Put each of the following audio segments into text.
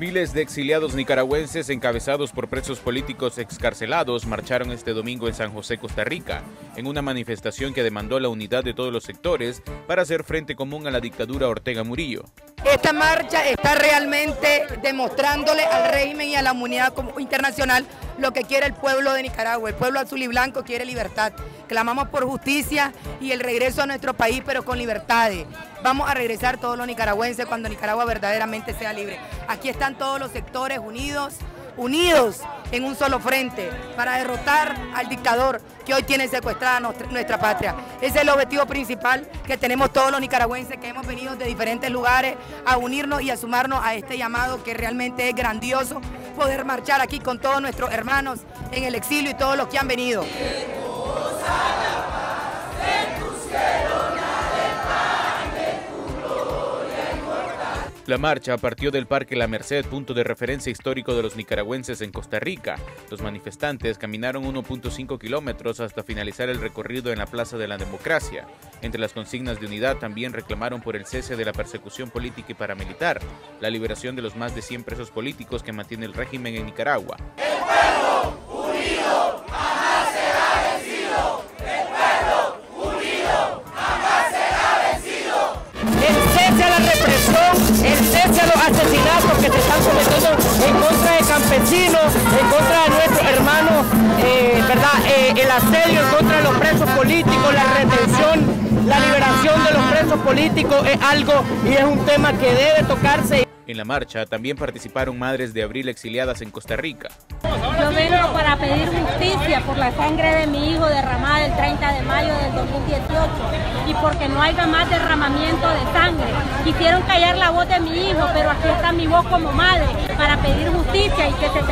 Miles de exiliados nicaragüenses encabezados por presos políticos excarcelados marcharon este domingo en San José, Costa Rica, en una manifestación que demandó la unidad de todos los sectores para hacer frente común a la dictadura Ortega Murillo. Esta marcha está realmente demostrándole al régimen y a la comunidad internacional lo que quiere el pueblo de Nicaragua. El pueblo azul y blanco quiere libertad. Clamamos por justicia y el regreso a nuestro país, pero con libertades. Vamos a regresar todos los nicaragüenses cuando Nicaragua verdaderamente sea libre. Aquí están todos los sectores unidos en un solo frente para derrotar al dictador que hoy tiene secuestrada nuestra patria. Ese es el objetivo principal que tenemos todos los nicaragüenses que hemos venido de diferentes lugares a unirnos y a sumarnos a este llamado que realmente es grandioso poder marchar aquí con todos nuestros hermanos en el exilio y todos los que han venido. La marcha partió del Parque La Merced, punto de referencia histórico de los nicaragüenses en Costa Rica. Los manifestantes caminaron 1.5 kilómetros hasta finalizar el recorrido en la Plaza de la Democracia. Entre las consignas de unidad también reclamaron por el cese de la persecución política y paramilitar, la liberación de los más de 100 presos políticos que mantiene el régimen en Nicaragua. ¡El pueblo unido jamás será vencido! ¡El pueblo unido jamás será vencido! El cese a la represión, el cese a los asesinatos que se están cometiendo en contra de campesinos, en contra de nuestros hermanos, el asedio en contra de los presos políticos, la retención, la liberación de los presos políticos es algo y es un tema que debe tocarse. En la marcha también participaron madres de abril exiliadas en Costa Rica. Yo vengo para pedir justicia por la sangre de mi hijo derramada el 30 de mayo del 2018 y porque no haya más derramamiento de sangre. Quisieron callar la voz de mi hijo, pero aquí está mi voz como madre para pedir justicia y que se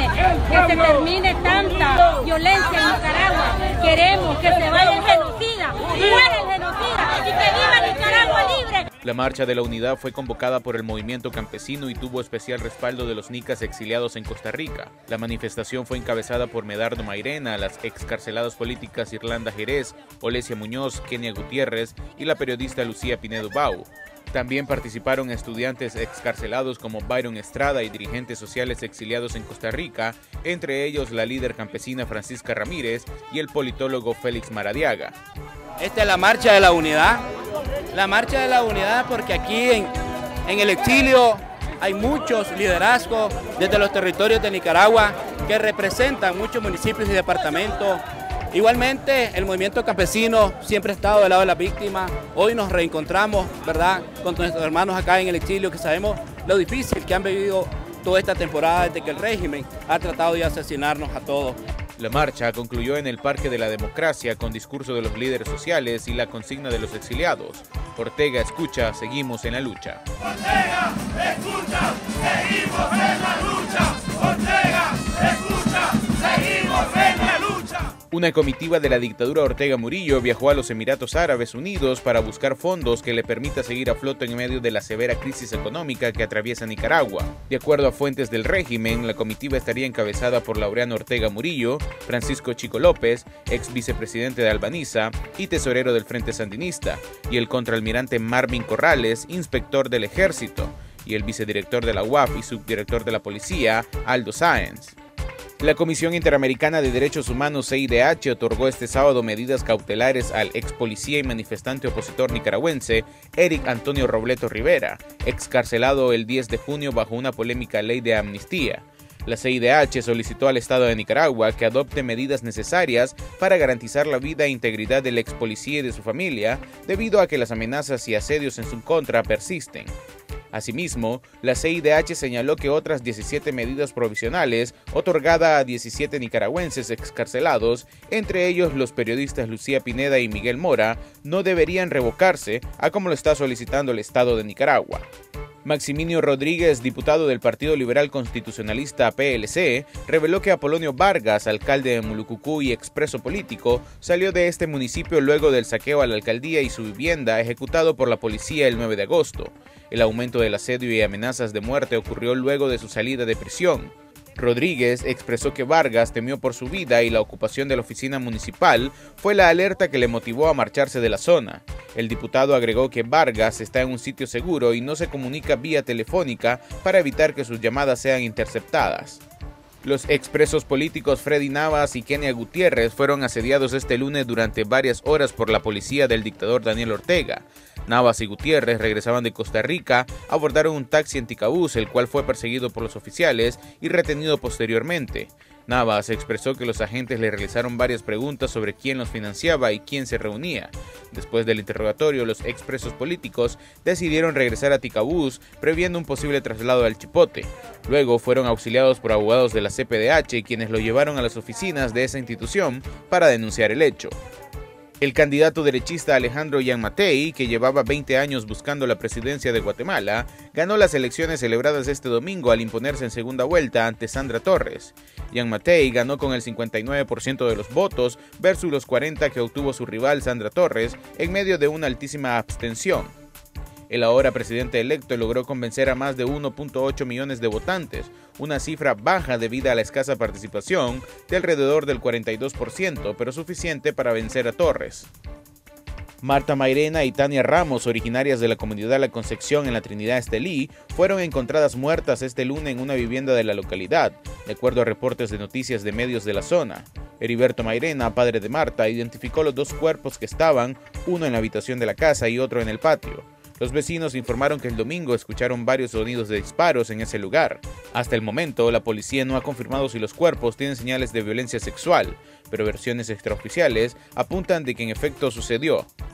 termine tanta violencia en Nicaragua. Queremos que se vaya el genocida, muera el genocida y que viva Nicaragua libre. La marcha de la unidad fue convocada por el movimiento campesino y tuvo especial respaldo de los nicas exiliados en Costa Rica. La manifestación fue encabezada por Medardo Mairena, las excarceladas políticas Irlanda Jerez, Olesia Muñoz, Kenia Gutiérrez y la periodista Lucía Pinedo Bau. También participaron estudiantes excarcelados como Byron Estrada y dirigentes sociales exiliados en Costa Rica, entre ellos la líder campesina Francisca Ramírez y el politólogo Félix Maradiaga. Esta es la marcha de la unidad. La marcha de la unidad porque aquí en el exilio hay muchos liderazgos desde los territorios de Nicaragua que representan muchos municipios y departamentos. Igualmente el movimiento campesino siempre ha estado del lado de las víctimas. Hoy nos reencontramos, ¿verdad?, con nuestros hermanos acá en el exilio que sabemos lo difícil que han vivido toda esta temporada desde que el régimen ha tratado de asesinarnos a todos. La marcha concluyó en el Parque de la Democracia con discurso de los líderes sociales y la consigna de los exiliados. Ortega escucha, seguimos en la lucha. Ortega escucha, seguimos en la lucha. Ortega escucha, seguimos en la lucha. Una comitiva de la dictadura Ortega Murillo viajó a los Emiratos Árabes Unidos para buscar fondos que le permita seguir a flote en medio de la severa crisis económica que atraviesa Nicaragua. De acuerdo a fuentes del régimen, la comitiva estaría encabezada por Laureano Ortega Murillo, Francisco Chico López, ex vicepresidente de Albaniza y tesorero del Frente Sandinista, y el contraalmirante Marvin Corrales, inspector del Ejército, y el vicedirector de la UAF y subdirector de la Policía, Aldo Sáenz. La Comisión Interamericana de Derechos Humanos, CIDH, otorgó este sábado medidas cautelares al ex policía y manifestante opositor nicaragüense Eric Antonio Robleto Rivera, excarcelado el 10 de junio bajo una polémica ley de amnistía. La CIDH solicitó al Estado de Nicaragua que adopte medidas necesarias para garantizar la vida e integridad del ex policía y de su familia, debido a que las amenazas y asedios en su contra persisten. Asimismo, la CIDH señaló que otras 17 medidas provisionales otorgadas a 17 nicaragüenses excarcelados, entre ellos los periodistas Lucía Pineda y Miguel Mora, no deberían revocarse, a como lo está solicitando el Estado de Nicaragua. Maximinio Rodríguez, diputado del Partido Liberal Constitucionalista PLC, reveló que Apolonio Vargas, alcalde de Mulucucú y expreso político, salió de este municipio luego del saqueo a la alcaldía y su vivienda ejecutado por la policía el 9 de agosto. El aumento del asedio y amenazas de muerte ocurrió luego de su salida de prisión. Rodríguez expresó que Vargas temió por su vida y la ocupación de la oficina municipal fue la alerta que le motivó a marcharse de la zona. El diputado agregó que Vargas está en un sitio seguro y no se comunica vía telefónica para evitar que sus llamadas sean interceptadas. Los expresos políticos Freddy Navas y Kenia Gutiérrez fueron asediados este lunes durante varias horas por la policía del dictador Daniel Ortega. Navas y Gutiérrez regresaban de Costa Rica, abordaron un taxi en Ticabús, el cual fue perseguido por los oficiales y retenido posteriormente. Navas expresó que los agentes le realizaron varias preguntas sobre quién los financiaba y quién se reunía. Después del interrogatorio, los expresos políticos decidieron regresar a Ticabús, previendo un posible traslado al Chipote. Luego fueron auxiliados por abogados de la CPDH, quienes lo llevaron a las oficinas de esa institución para denunciar el hecho. El candidato derechista Alejandro Yamatei, que llevaba 20 años buscando la presidencia de Guatemala, ganó las elecciones celebradas este domingo al imponerse en segunda vuelta ante Sandra Torres. Yamatei ganó con el 59% de los votos versus los 40% que obtuvo su rival Sandra Torres en medio de una altísima abstención. El ahora presidente electo logró convencer a más de 1.8 millones de votantes, una cifra baja debido a la escasa participación de alrededor del 42%, pero suficiente para vencer a Torres. Marta Mairena y Tania Ramos, originarias de la comunidad La Concepción en la Trinidad Estelí, fueron encontradas muertas este lunes en una vivienda de la localidad, de acuerdo a reportes de noticias de medios de la zona. Heriberto Mairena, padre de Marta, identificó los dos cuerpos que estaban, uno en la habitación de la casa y otro en el patio. Los vecinos informaron que el domingo escucharon varios sonidos de disparos en ese lugar. Hasta el momento, la policía no ha confirmado si los cuerpos tienen señales de violencia sexual, pero versiones extraoficiales apuntan de que en efecto sucedió.